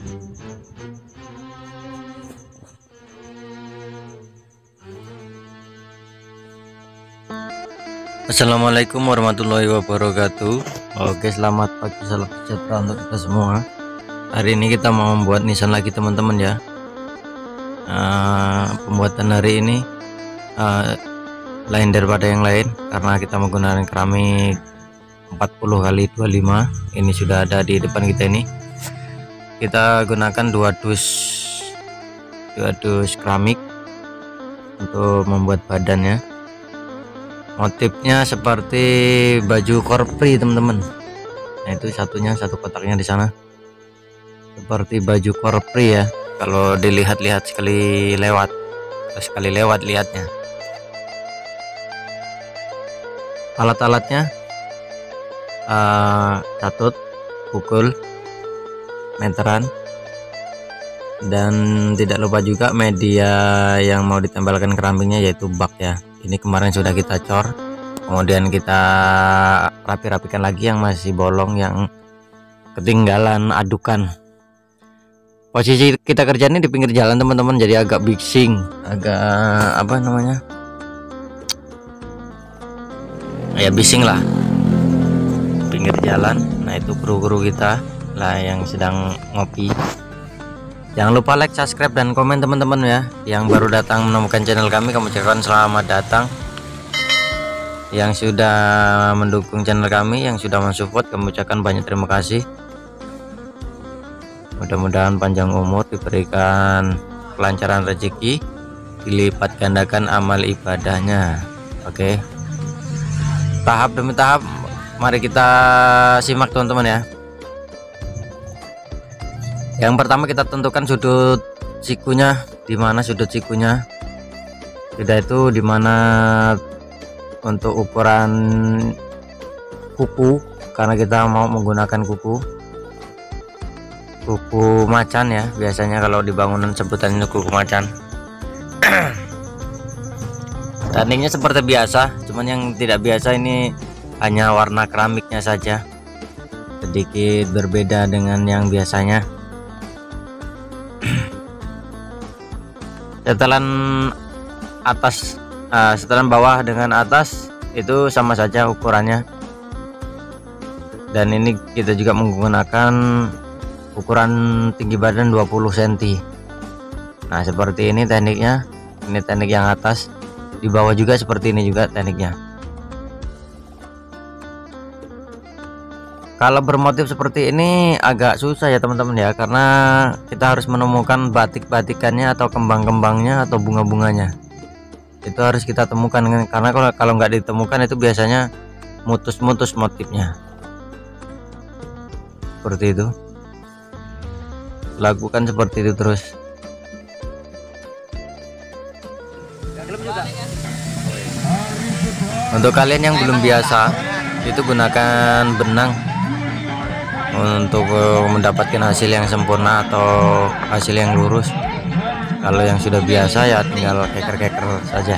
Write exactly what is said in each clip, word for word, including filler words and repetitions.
Assalamualaikum warahmatullahi wabarakatuh. Oke, selamat pagi, salam sejahtera untuk kita semua. Hari ini kita mau membuat nisan lagi teman-teman ya. uh, Pembuatan hari ini uh, lain daripada yang lain karena kita menggunakan keramik empat puluh kali dua puluh lima. Ini sudah ada di depan kita ini. Kita gunakan dua dus dua dus keramik untuk membuat badannya. Motifnya seperti baju korpri teman-teman. Nah itu satunya, satu kotaknya di sana seperti baju korpri ya, kalau dilihat-lihat sekali lewat sekali lewat lihatnya. Alat-alatnya uh, catut, pukul, meteran, dan tidak lupa juga media yang mau ditempelkan keramiknya yaitu bak ya. Ini kemarin sudah kita cor, kemudian kita rapi-rapikan lagi yang masih bolong, yang ketinggalan adukan. Posisi kita kerja ini di pinggir jalan teman-teman, jadi agak bising, agak apa namanya ya bising lah, pinggir jalan. Nah itu kru-kru kita lah yang sedang ngopi. Jangan lupa like, subscribe, dan komen teman-teman ya. Yang baru datang menemukan channel kami, kami ucapkan selamat datang. Yang sudah mendukung channel kami, yang sudah mensupport, kami ucapkan banyak terima kasih. Mudah-mudahan panjang umur, diberikan kelancaran rezeki, dilipat gandakan amal ibadahnya. Oke, tahap demi tahap mari kita simak teman-teman ya. Yang pertama kita tentukan sudut sikunya, di mana sudut sikunya. Sudah itu di mana untuk ukuran kuku, karena kita mau menggunakan kuku kuku macan ya. Biasanya kalau di bangunan sebutannya kuku macan. Tekniknya seperti biasa, cuman yang tidak biasa ini hanya warna keramiknya saja, sedikit berbeda dengan yang biasanya. Setelan atas uh, setelan bawah dengan atas itu sama saja ukurannya, dan ini kita juga menggunakan ukuran tinggi badan dua puluh sentimeter. Nah seperti ini tekniknya. Ini teknik yang atas, di bawah juga seperti ini juga tekniknya. Kalau bermotif seperti ini agak susah ya teman-teman ya, karena kita harus menemukan batik-batikannya atau kembang-kembangnya atau bunga-bunganya. Itu harus kita temukan, karena kalau kalau nggak ditemukan itu biasanya mutus-mutus motifnya. Seperti itu. Lakukan seperti itu terus. Untuk kalian yang belum biasa, itu gunakan benang untuk mendapatkan hasil yang sempurna atau hasil yang lurus. Kalau yang sudah biasa ya tinggal keker-keker saja.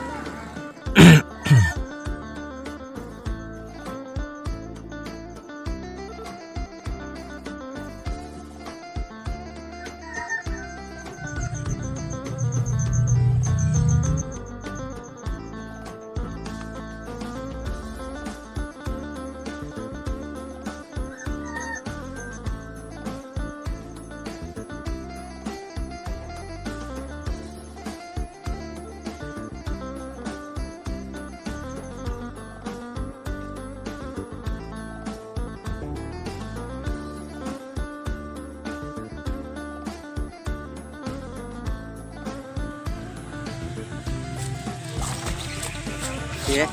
Ya.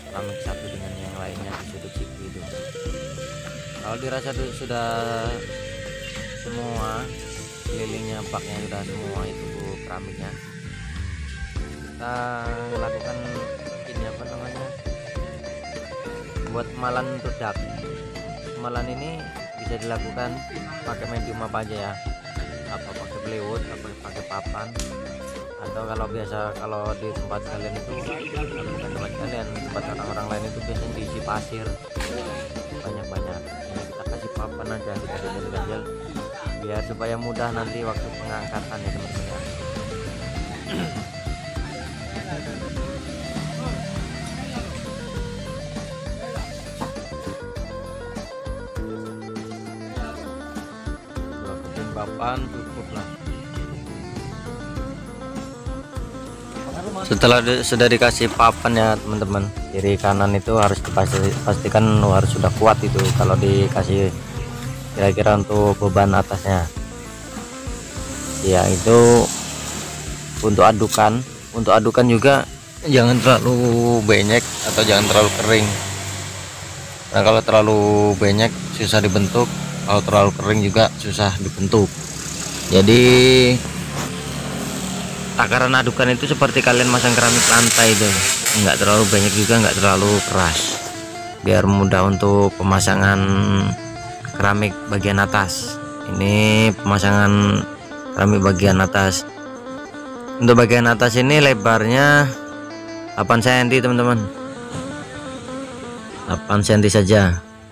keramik satu dengan yang lainnya di sudut siku itu. Kalau dirasa sudah semua kelilingnya baknya sudah semua itu keramiknya, kita lakukan ini apa namanya, buat pemalan untuk dak. Pemalan ini bisa dilakukan pakai medium apa aja ya, apa pakai plywood, apa pakai papan, atau kalau biasa kalau di tempat kalian itu, bukan tempat kalian, tempat orang-orang lain itu biasanya diisi pasir banyak-banyak. Ini kita kasih papan aja, kita ganjel-ganjel biar supaya mudah nanti waktu pengangkatan ya teman-teman ya. Dua keping papan cukup lah. Setelah di, sudah dikasih papan ya teman-teman, kiri kanan itu harus dipastikan harus sudah kuat itu kalau dikasih kira-kira untuk beban atasnya ya. Itu untuk adukan, untuk adukan juga jangan terlalu banyak atau jangan terlalu kering, nah kalau terlalu banyak susah dibentuk, kalau terlalu kering juga susah dibentuk. Jadi takaran adukan itu seperti kalian masang keramik lantai itu, nggak terlalu banyak juga nggak terlalu keras, biar mudah untuk pemasangan keramik bagian atas. Ini pemasangan keramik bagian atas. Untuk bagian atas ini lebarnya delapan sentimeter teman-teman, delapan sentimeter saja.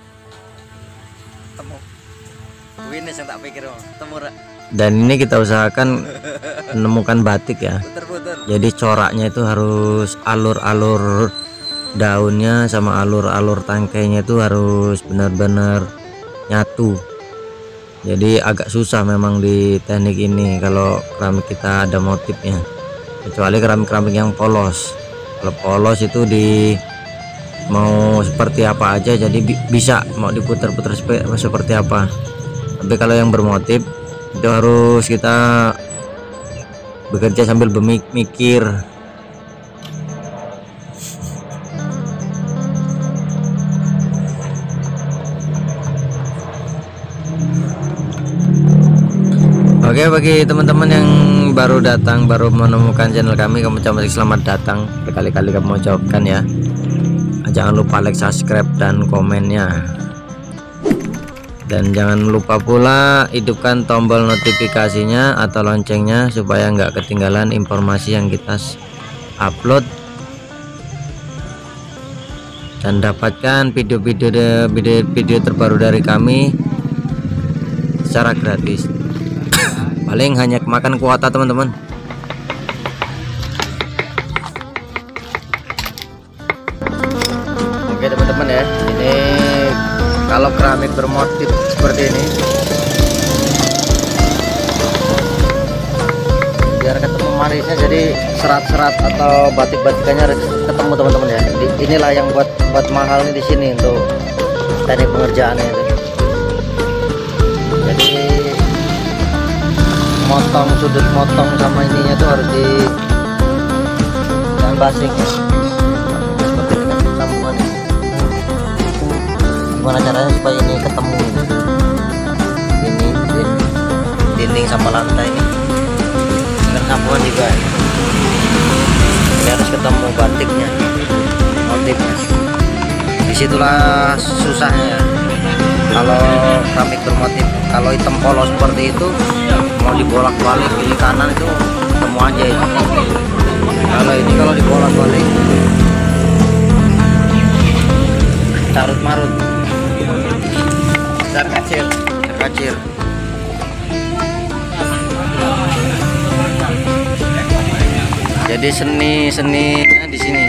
Dan ini kita usahakan menemukan batik ya, jadi coraknya itu harus alur-alur daunnya sama alur-alur tangkainya itu harus benar-benar nyatu. Jadi agak susah memang di teknik ini kalau keramik kita ada motifnya, kecuali keramik-keramik yang polos. Kalau polos itu di mau seperti apa aja, jadi bi bisa mau diputar-putar seperti apa. Tapi kalau yang bermotif itu harus kita bekerja sambil bermikir. Oke, bagi teman-teman yang baru datang, baru menemukan channel kami, kamu ucapkan selamat datang. Berkali-kali kamu ucapkan ya. Jangan lupa like, subscribe, dan komennya. Dan jangan lupa pula hidupkan tombol notifikasinya atau loncengnya supaya nggak ketinggalan informasi yang kita upload, dan dapatkan video-video video-video terbaru dari kami secara gratis. Paling hanya makan kuota teman-teman. Oke teman-teman ya, ini kalau keramik bermotif seperti ini, biar ketemu manisnya, jadi serat-serat atau batik-batikannya harus ketemu teman-teman ya. Inilah yang buat buat mahalnya di sini untuk teknik pengerjaannya itu. Jadi motong, sudut motong sama ininya tuh harus di dan basingnya seperti ini sambungan ini. Gimana caranya supaya ini ketemu ini, ini, ini dinding sama lantai ini dengan sambungan juga ini. Ini harus ketemu batiknya, motifnya. Disitulah susahnya kalau keramik bermotif. Kalau hitam polos seperti itu mau dibolak-balik kiri kanan itu ketemu aja itu. Kalau ini kalau dibolak-balik carut marut, besar kecil, besar kecil. Jadi seni-seninya di sini.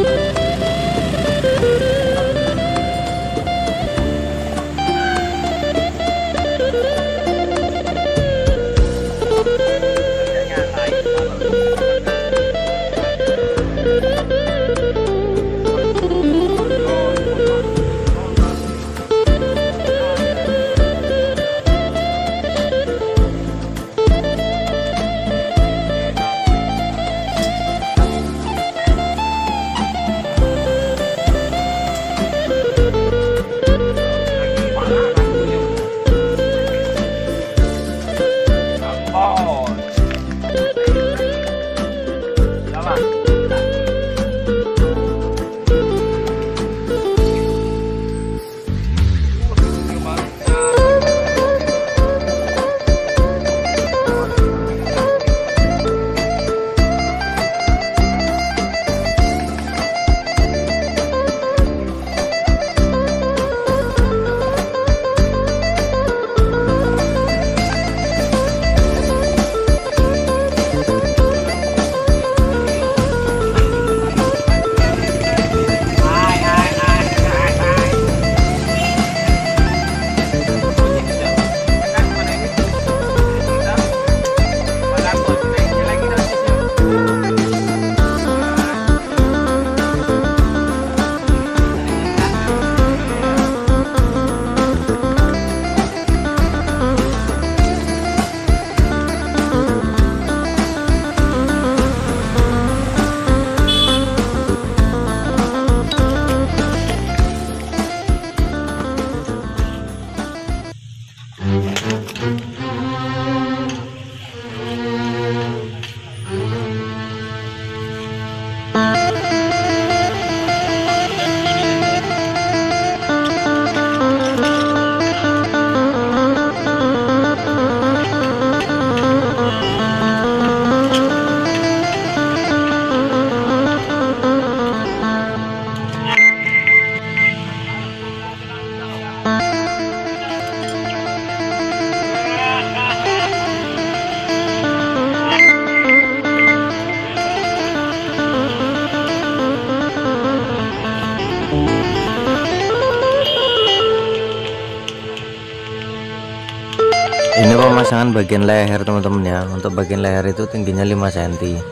Ini pemasangan bagian leher teman-teman ya. Untuk bagian leher itu tingginya lima sentimeter.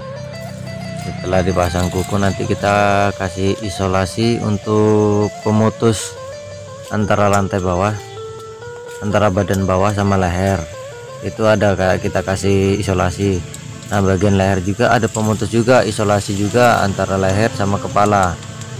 Setelah dipasang kuku nanti kita kasih isolasi untuk pemutus antara lantai bawah, antara badan bawah sama leher. Itu ada kayak kita kasih isolasi. Nah bagian leher juga ada pemutus juga, isolasi juga antara leher sama kepala.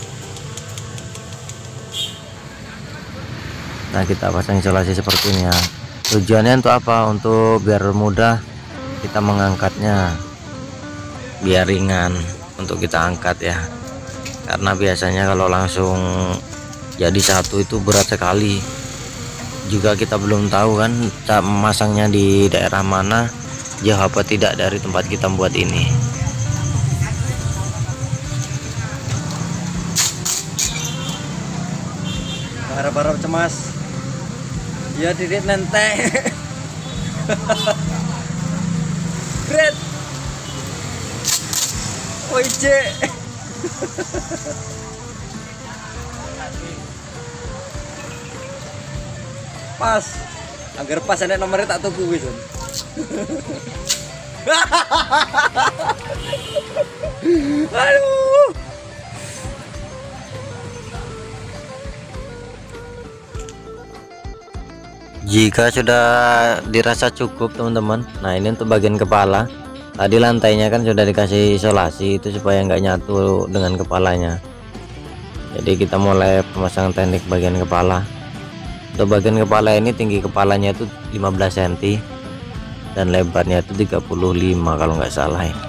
Nah kita pasang isolasi seperti ini ya. Tujuannya untuk apa? Untuk biar mudah kita mengangkatnya, biar ringan untuk kita angkat ya. Karena biasanya kalau langsung jadi satu itu berat sekali. Juga kita belum tahu kan memasangnya di daerah mana, jauh apa tidak dari tempat kita buat ini. Harap-harap cemas ya, didit nenteng. Great. Woi cek. Pas agar pas ada nomornya tak tuku wis. Aduh. Jika sudah dirasa cukup teman-teman, nah ini untuk bagian kepala. Tadi lantainya kan sudah dikasih isolasi itu supaya nggak nyatu dengan kepalanya. Jadi kita mulai pemasangan teknik bagian kepala. Untuk bagian kepala ini tinggi kepalanya itu lima belas sentimeter dan lebarnya itu tiga puluh lima kalau nggak salah ya.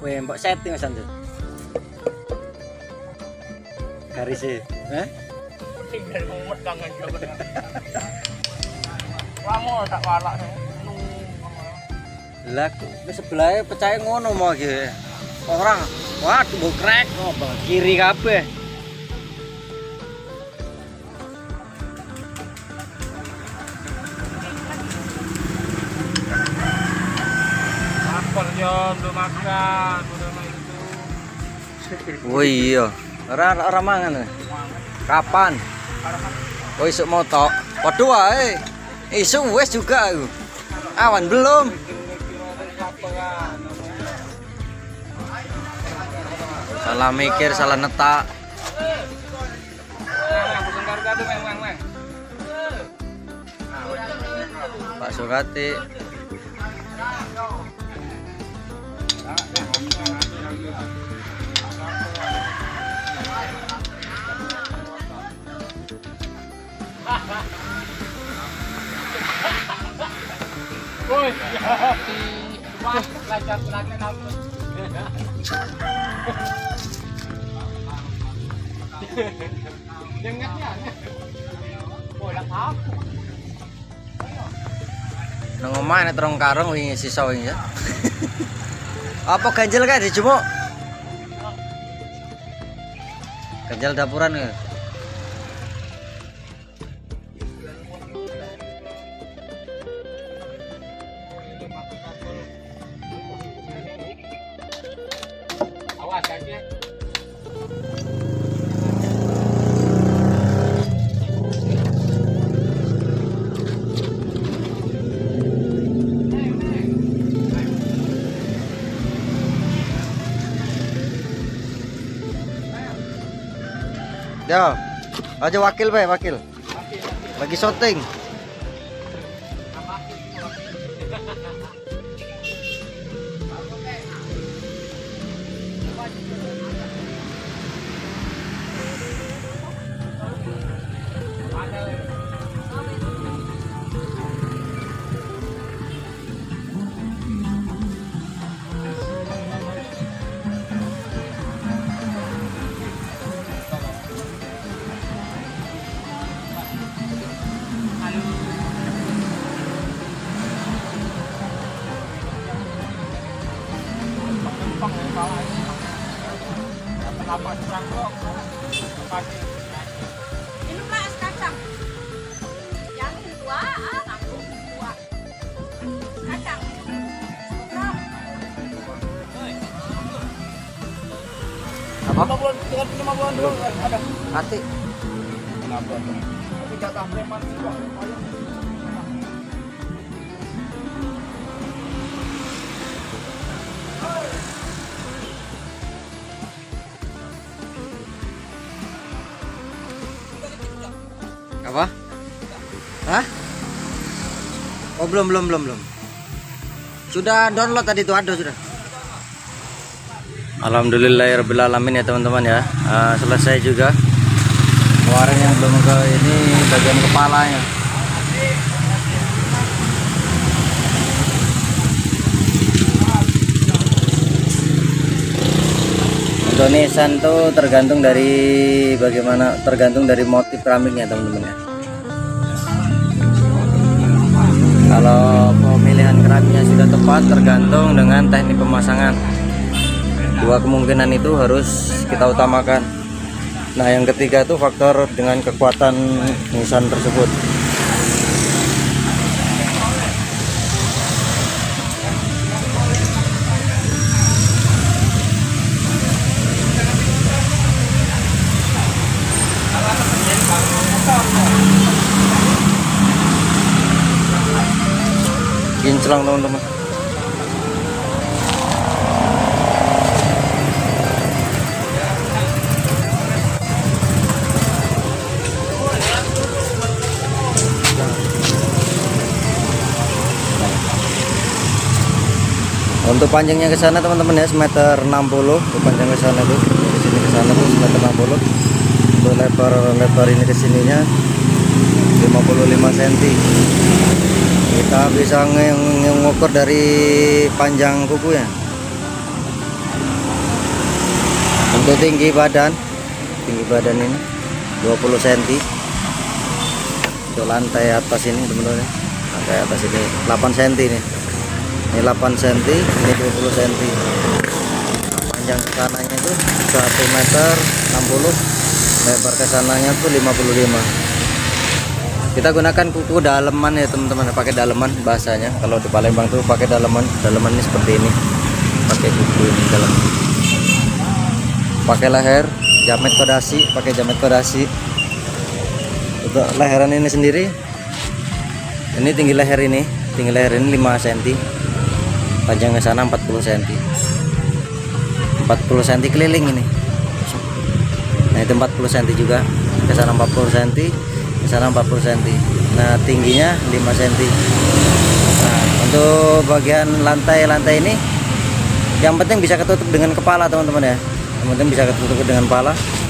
Weh, mbok setting Mas Andu. Garisnya, eh? Tinggal mumet kangen joget. Kamu tak walak nung. Lah, ke sebelahnya pecahnya ngono mau gitu. Orang, waduh mau krek, oh, kiri kabeh. Lapar Jon, belum makan, udah main itu. Oh iya, ora ora mangan. Kapan? Oh isuk mau tok. Waduh wae. Isuk wes juga aku. Awan belum. Salah mikir, salah netak. Pak Sukati. Woi, wah, belajar belajar apa? Dengatnya, bola apa? Nang omah nek terong karung wingi sisa wingi ya. Apa ganjel kae dijumuk? Ganjel dapuran ya. Awas aja. Ya, aja wakil be, wakil. Lagi syuting. Kenapa kurang kok? Ini Pak es kacang. Yang dua, ah, aku dua. Kacang. Apa? lima bulan, lima bulan dulu ada. Hati. Kenapa? Tidak tahu preman juga. Apa? Hah? Oh belum belum belum belum. Sudah download tadi tuh ada sudah. Alhamdulillahirabbil alamin ya teman-teman ya. Uh, selesai juga. Kemarin yang belum ke ini bagian kepalanya. Untuk nisan tuh tergantung dari bagaimana, tergantung dari motif keramiknya teman-teman ya. Kalau pemilihan keramiknya sudah tepat tergantung dengan teknik pemasangan. Dua kemungkinan itu harus kita utamakan. Nah yang ketiga itu faktor dengan kekuatan nisan tersebut. Kinclong teman-teman. Untuk panjangnya ke sana teman-teman ya semeter enam puluh. Untuk panjang ke sana tuh dari sini ke sana tuh semeter enam puluh. Untuk lebar lebar ini ke sininya lima puluh lima sentimeter. Kita bisa mengukur dari panjang kukunya. Untuk tinggi badan, tinggi badan ini dua puluh sentimeter. Untuk lantai atas ini teman-teman, lantai atas ini delapan sentimeter nih. Ini delapan sentimeter, ini dua puluh sentimeter. Panjang ke sananya itu satu meter enam puluh, lebar ke sananya tuh lima puluh lima. Kita gunakan kuku daleman ya teman-teman, pakai daleman bahasanya. Kalau di Palembang tuh pakai daleman. Daleman ini seperti ini, pakai kuku ini dalam. Pakai leher jamet kodasi, pakai jamet kodasi. Untuk leheran ini sendiri, ini tinggi leher ini, tinggi leher ini lima sentimeter, panjang ke sana empat puluh sentimeter. empat puluh sentimeter keliling ini. Nah, itu empat puluh sentimeter juga. Ke sana empat puluh sentimeter, ke sana empat puluh sentimeter. Nah, tingginya lima sentimeter. Nah, untuk bagian lantai-lantai ini yang penting bisa ketutup dengan kepala teman-teman ya. Yang penting bisa ketutup dengan kepala.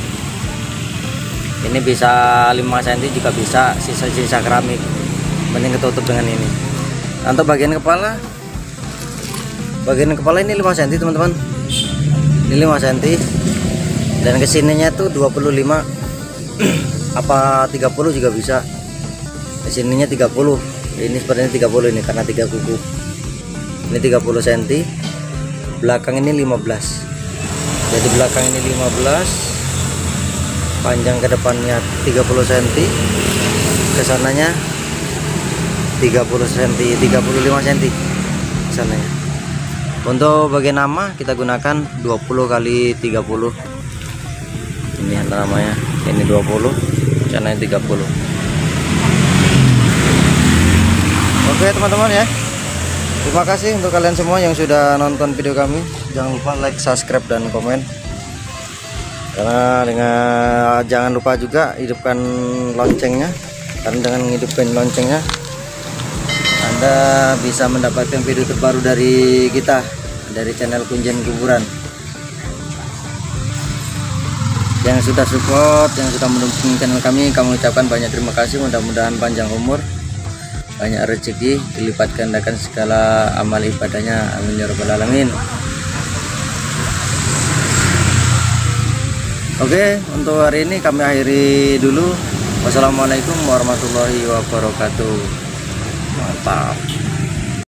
Ini bisa lima sentimeter juga bisa, sisa-sisa keramik. Mending ketutup dengan ini. Nah, untuk bagian kepala, bagian kepala ini lima sentimeter teman-teman. Ini lima sentimeter. Dan kesininya tuh dua puluh lima apa tiga puluh juga bisa. Kesininya tiga puluh. Ini sepertinya tiga puluh ini karena tiga kuku. Ini tiga puluh sentimeter. Belakang ini lima belas. Jadi belakang ini lima belas. Panjang ke depannya tiga puluh sentimeter. Kesananya tiga puluh sentimeter, tiga puluh lima sentimeter kesananya. Untuk bagian nama kita gunakan dua puluh kali tiga puluh. Ini namanya. Ini dua puluh, sana tiga puluh. Oke teman-teman ya. Terima kasih untuk kalian semua yang sudah nonton video kami. Jangan lupa like, subscribe dan komen. Karena dengan jangan lupa juga hidupkan loncengnya. Karena dengan hidupkan loncengnya Anda bisa mendapatkan video terbaru dari kita, dari channel Kunjen Kuburan. Yang sudah support, yang sudah mendukung channel kami, kami ucapkan banyak terima kasih. Mudah-mudahan panjang umur, banyak rezeki, dilipat gandakan segala amal ibadahnya. Amin ya rabbal alamin. Oke, untuk hari ini kami akhiri dulu. Wassalamualaikum warahmatullahi wabarakatuh. Mantap.